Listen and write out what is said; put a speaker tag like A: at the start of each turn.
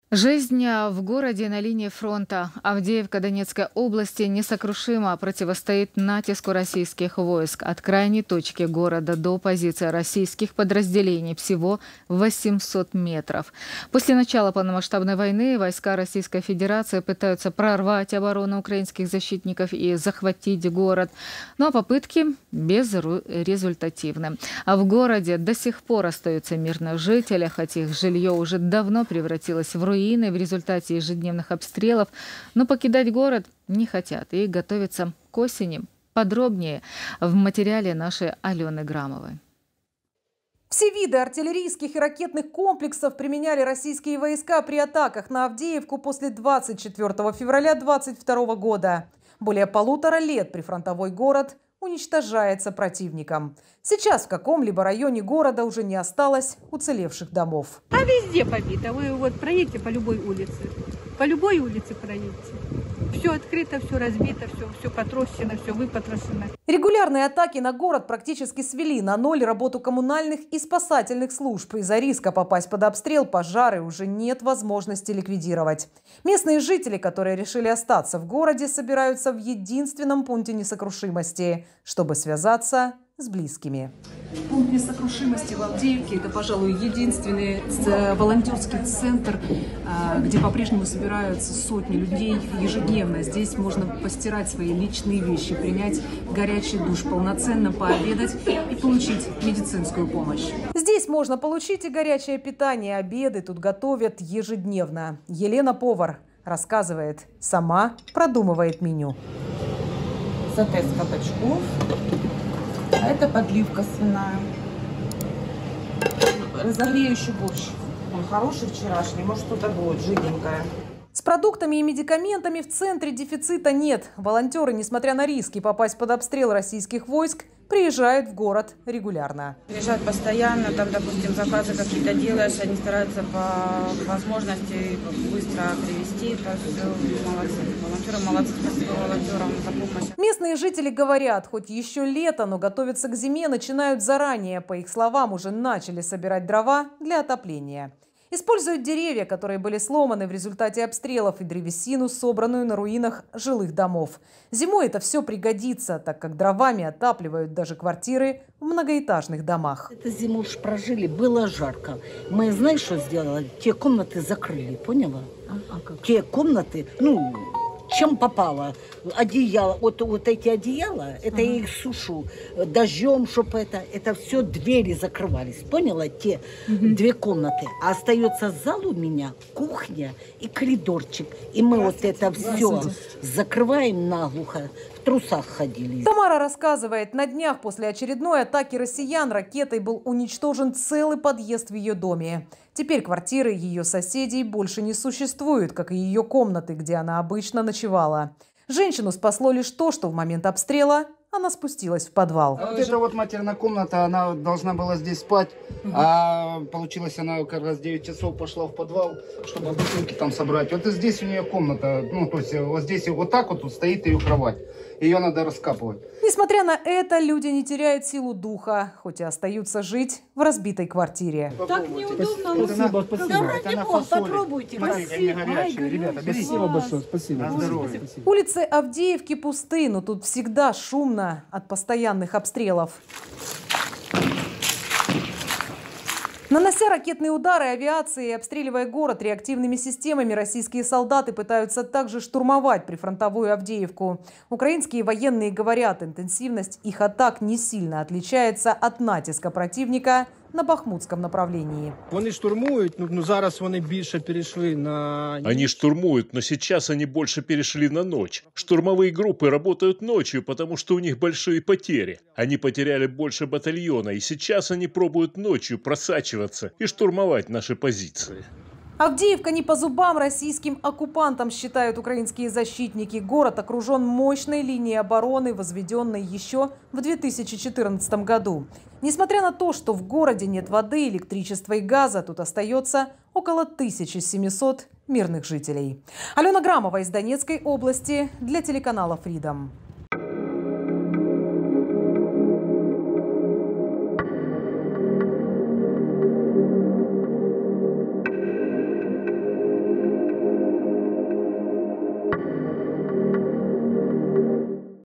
A: Жизнь в городе на линии фронта Авдеевка Донецкой области несокрушимо противостоит натиску российских войск от крайней точки города до позиции российских подразделений всего 800 метров. После начала полномасштабной войны войска Российской Федерации пытаются прорвать оборону украинских защитников и захватить город, но попытки безрезультативны. А в городе до сих пор остаются мирные жители, хотя их жилье уже давно превратилось в руины в результате ежедневных обстрелов, но покидать город не хотят и готовятся к осени. Подробнее в материале нашей Алены Грамовой.
B: Все виды артиллерийских и ракетных комплексов применяли российские войска при атаках на Авдеевку после 24 февраля 2022 года. Более 1,5 лет прифронтовой город уничтожается противником. Сейчас в каком-либо районе города уже не осталось уцелевших домов.
C: А везде побито. Вы вот проедете по любой улице. По любой улице проедете. Все открыто, все разбито, все потрощено, все выпотрошено.
B: Регулярные атаки на город практически свели на ноль работу коммунальных и спасательных служб. Из-за риска попасть под обстрел пожары уже нет возможности ликвидировать. Местные жители, которые решили остаться в городе, собираются в единственном пункте несокрушимости, чтобы связаться с близкими.
D: Пункт несокрушимости в Авдеевке – это, пожалуй, единственный волонтерский центр, где по-прежнему собираются сотни людей ежедневно. Здесь можно постирать свои личные вещи, принять горячий душ, полноценно пообедать и получить медицинскую помощь.
B: Здесь можно получить и горячее питание, обеды тут готовят ежедневно. Елена Повар рассказывает, сама продумывает меню.
E: Соте с кабачков. А это подливка свиная. Разогрею еще борщ. Он хороший вчерашний, может что-то будет жиденькое.
B: С продуктами и медикаментами в центре дефицита нет. Волонтеры, несмотря на риски попасть под обстрел российских войск, приезжают в город регулярно.
F: Приезжают постоянно, там, допустим, заказы какие-то делаешь, они стараются по возможности быстро привезти. То есть молодцы. Волонтеры молодцы, спасибо волонтерам за помощь.
B: Местные жители говорят, хоть еще лето, но готовиться к зиме начинают заранее. По их словам, уже начали собирать дрова для отопления. Используют деревья, которые были сломаны в результате обстрелов, и древесину, собранную на руинах жилых домов. Зимой это все пригодится, так как дровами отапливают даже квартиры в многоэтажных домах.
G: Это зиму уж прожили, было жарко. Мы, знаешь, что сделали? Те комнаты закрыли, поняла? Как? Те комнаты, чем попало. Одеяло, вот эти одеяла, это я их сушу дождем, чтобы это все двери закрывались. Поняла? Те две комнаты. А остается зал у меня, кухня и коридорчик. И мы вот это все закрываем наглухо. В трусах ходили.
B: Тамара рассказывает, на днях после очередной атаки россиян ракетой был уничтожен целый подъезд в ее доме. Теперь квартиры ее соседей больше не существуют, как и ее комнаты, где она обычно ночевала. Женщину спасло лишь то, что в момент обстрела она спустилась в подвал.
H: Вот эта вот матерная комната, она должна была здесь спать, а получилось, она как раз 9 часов пошла в подвал, чтобы бутылки там собрать. Вот и здесь у нее комната, то есть вот здесь вот так вот тут стоит ее кровать. Ее надо раскапывать.
B: Несмотря на это, люди не теряют силу духа, хоть и остаются жить в разбитой квартире.
C: Так неудобно.
H: Спасибо, спасибо.
C: Попробуйте.
H: Спасибо. Ребята, спасибо большое. Спасибо. На здоровье.
B: Улицы Авдеевки пусты, но тут всегда шумно от постоянных обстрелов. Нанося ракетные удары авиации и обстреливая город реактивными системами, российские солдаты пытаются также штурмовать прифронтовую Авдеевку. Украинские военные говорят, интенсивность их атак не сильно отличается от натиска противника на Бахмутском направлении.
I: Они штурмуют, зараз вони більше перешли на...
J: Они штурмуют, но сейчас они больше перешли на ночь. Штурмовые группы работают ночью, потому что у них большие потери. Они потеряли больше батальона, и сейчас они пробуют ночью просачиваться и штурмовать наши позиции.
B: Авдеевка не по зубам российским оккупантам, считают украинские защитники. Город окружен мощной линией обороны, возведенной еще в 2014 году. Несмотря на то, что в городе нет воды, электричества и газа, тут остается около 1700 мирных жителей. Алена Грамова из Донецкой области для телеканала Freedom.